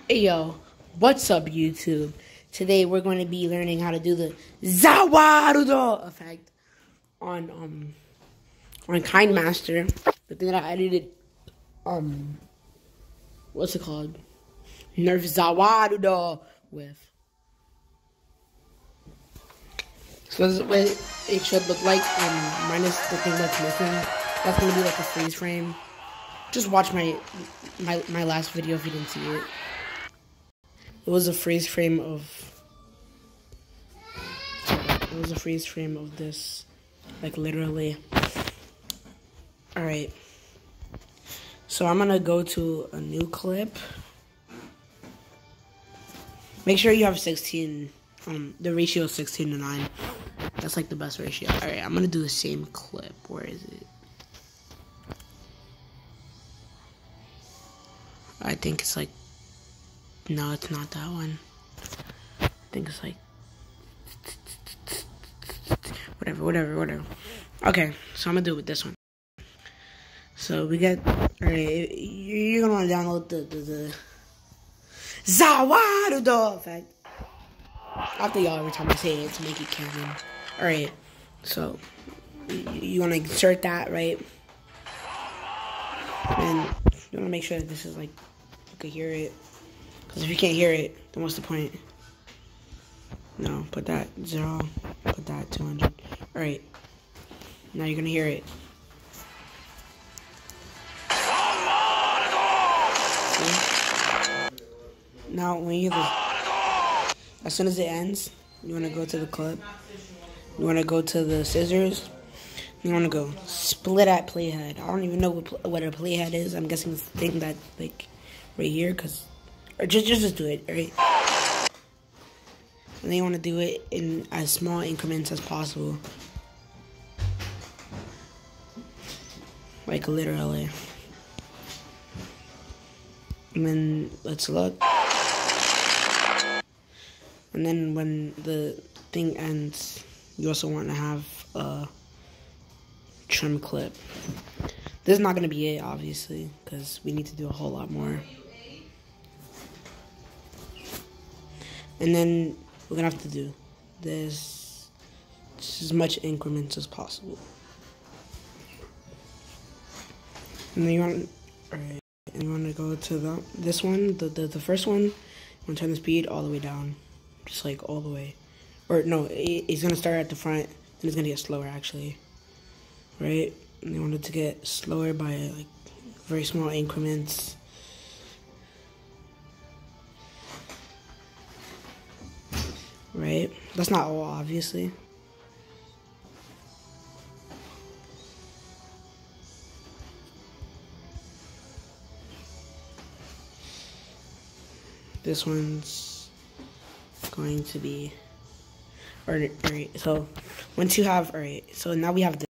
Hey yo, what's up YouTube? Today we're going to be learning how to do the I Za Warudo'd effect on KindMaster. The thing that I edited what's it called? Nerf I Za Warudo'd with. So this is what it should look like, minus the thing that's missing. That's gonna be like a freeze frame. Just watch my last video if you didn't see it. It was a freeze frame of this, like literally. Alright. So I'm gonna go to a new clip. Make sure you have 16, the ratio is 16 to 9. That's like the best ratio. Alright, I'm gonna do the same clip. Where is it? I think it's like, no, it's not that one. I think it's like, whatever. Okay, so I'm gonna do it with this one. So we get, alright, you're gonna wanna download the I Za Warudo'd effect. After y'all every time I say it to make it canon. Alright, so you wanna insert that, right? And you wanna make sure that this is like, you can hear it. Because if you can't hear it, then what's the point? No, put that 0, put that 200. Alright, now you're gonna hear it. See? Now, when you as soon as it ends, you wanna go to the clip. You wanna go to the scissors. You wanna go split at playhead. I don't even know what a playhead is. I'm guessing it's the thing that like right here, or just do it, right? And then you want to do it in as small increments as possible. Like literally. And then let's look. And then when the thing ends, you also want to have a trim clip. This is not going to be it, obviously, because we need to do a whole lot more. And then we're going to have to do this just as much increments as possible. And then you want, alright, and you want to go to this one, the first one. You want to turn the speed all the way down, just like all the way. Or no, it's going to start at the front, then it's going to get slower actually, right? And you want it to get slower by like very small increments. Right? That's not all, obviously. This one's going to be, alright, so once you have, alright, so now we have this.